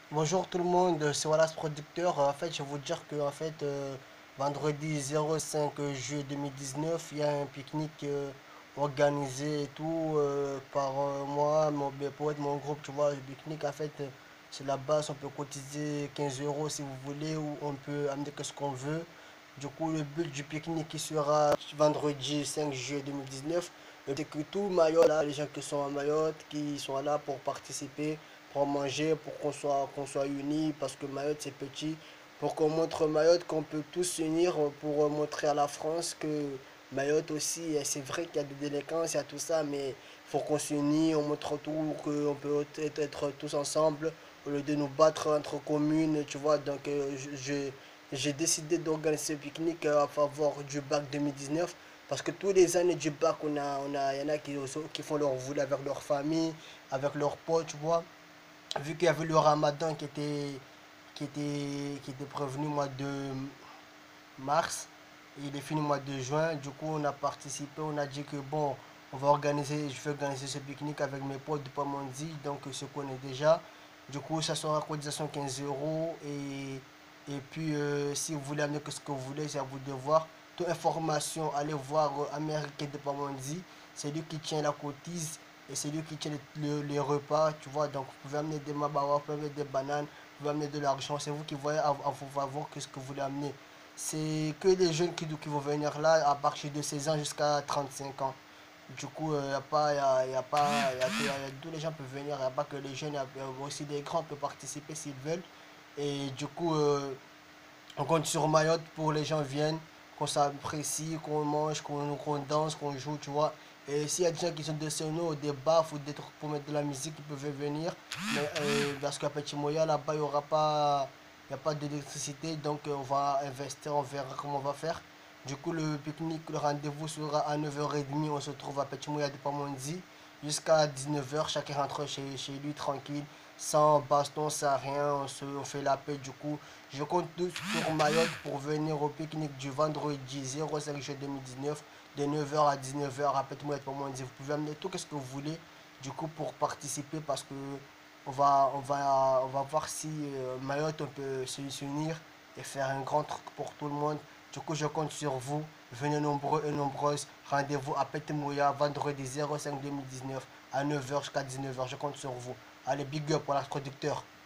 Bonjour tout le monde, c'est Wallace Producteur. En fait, je vais vous dire que vendredi 05 juillet 2019, il y a un pique-nique organisé et tout par moi, mes potes, mon groupe. Tu vois, le pique-nique, en fait, c'est la base. On peut cotiser 15 euros si vous voulez, ou on peut amener que ce qu'on veut. Du coup, le but du pique-nique qui sera vendredi 5 juillet 2019, c'est que tout Mayotte, là, les gens qui sont à Mayotte, qui sont là pour participer, pour manger, pour qu'on soit unis, parce que Mayotte c'est petit, pour qu'on montre Mayotte, qu'on peut tous s'unir pour montrer à la France que Mayotte aussi, c'est vrai qu'il y a des délinquances, il y a tout ça, mais il faut qu'on s'unisse, on montre tout, qu'on peut être tous ensemble, au lieu de nous battre entre communes, tu vois. Donc j'ai décidé d'organiser ce pique-nique à faveur du bac 2019. Parce que tous les années du bac, il y en a qui font leur voulu avec leur famille, avec leurs potes, tu vois. Vu qu'il y avait le ramadan qui était prévenu au mois de mars, et il est fini au mois de juin, du coup on a participé, on a dit que bon, je vais organiser ce pique-nique avec mes potes de Pamondi, donc ce qu'on est déjà. Du coup, ça sera cotisation 15 euros. Et puis, si vous voulez amener que ce que vous voulez, c'est à vous de voir. Toute information, allez voir Américain de Pamondi. C'est lui qui tient la cotise et c'est lui qui tient les repas, tu vois. Donc, vous pouvez amener des mabawa, vous pouvez amener des bananes, vous pouvez amener de l'argent. C'est vous qui voyez à vous voir qu'est-ce que vous voulez amener. C'est que les jeunes qui vont venir là à partir de 16 ans jusqu'à 35 ans. Du coup, il y a pas, y a pas, tous les gens peuvent venir, il n'y a pas que les jeunes, y a aussi les grands peuvent participer s'ils veulent. Et du coup, on compte sur Mayotte pour les gens viennent, qu'on s'apprécie, qu'on mange, qu'on danse, qu'on joue, tu vois. Et s'il y a des gens qui sont des sonos, des baffes ou des trucs pour mettre de la musique, ils peuvent venir. Mais parce qu'à Petit Moya, là-bas, il y a pas d'électricité, donc on va investir, on verra comment on va faire. Du coup, le pique-nique, le rendez-vous sera à 9h30. On se trouve à Petit Mouya de Pamondi jusqu'à 19h. Chacun rentre chez lui tranquille, sans baston, sans rien. On fait la paix. Du coup, je compte tous sur Mayotte pour venir au pique-nique du vendredi 05 juillet 2019 de 9h à 19h à Petit Mouya de Pamondi. Vous pouvez amener tout ce que vous voulez du coup pour participer parce que on va voir si Mayotte on peut s'unir et faire un grand truc pour tout le monde. Du coup, je compte sur vous. Venez nombreux et nombreuses. Rendez-vous à Petemouya vendredi 05 2019 à 9h jusqu'à 19h. Je compte sur vous. Allez, big up pour la producteur.